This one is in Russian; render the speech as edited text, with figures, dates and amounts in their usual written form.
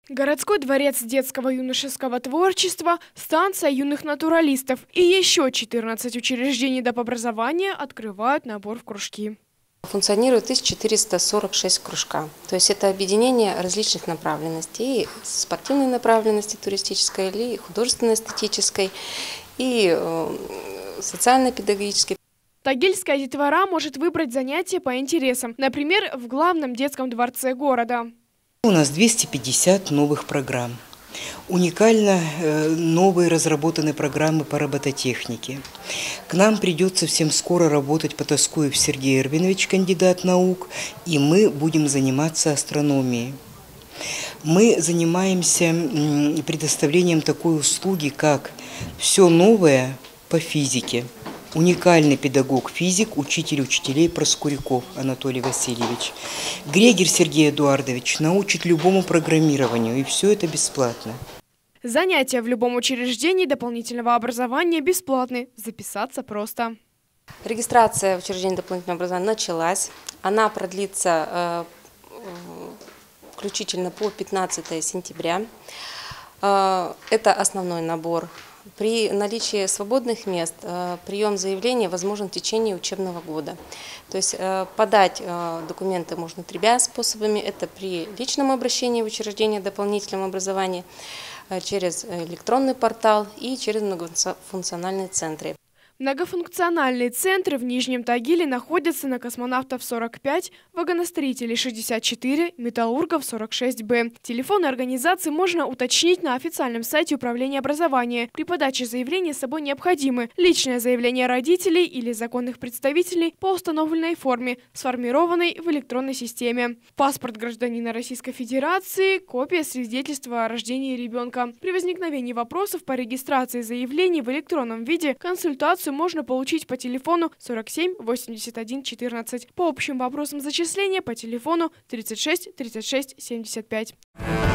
Городской дворец детского и юношеского творчества, станция юных натуралистов и еще 14 учреждений доп. Образования открывают набор в кружки. Функционирует 1446 кружка. То есть это объединение различных направленностей. И спортивной направленности, туристической, или художественно-эстетической, и социально-педагогической. Тагильская детвора может выбрать занятия по интересам, например, в главном детском дворце города. У нас 250 новых программ. Уникально новые разработаны программы по робототехнике. К нам придет совсем скоро работать Потаскуев Сергей Эрвинович, кандидат наук, и мы будем заниматься астрономией. Мы занимаемся предоставлением такой услуги, как «Все новое по физике». Уникальный педагог-физик, учитель учителей Проскуряков Анатолий Васильевич. Грегер Сергей Эдуардович научит любому программированию, и все это бесплатно. Занятия в любом учреждении дополнительного образования бесплатны. Записаться просто. Регистрация в учреждении дополнительного образования началась. Она продлится включительно по 15 сентября. Это основной набор. При наличии свободных мест прием заявления возможен в течение учебного года. То есть подать документы можно тремя способами. Это при личном обращении в учреждение дополнительного образования, через электронный портал и через многофункциональные центры. Многофункциональные центры в Нижнем Тагиле находятся на Космонавтов 45, Вагоностроителей 64, Металлургов 46Б. Телефоны организации можно уточнить на официальном сайте Управления образования. При подаче заявления с собой необходимы личное заявление родителей или законных представителей по установленной форме, сформированной в электронной системе. Паспорт гражданина Российской Федерации, копия свидетельства о рождении ребенка. При возникновении вопросов по регистрации заявлений в электронном виде консультацию можно получить по телефону 47 81 14, по общим вопросам зачисления по телефону 36 36 75.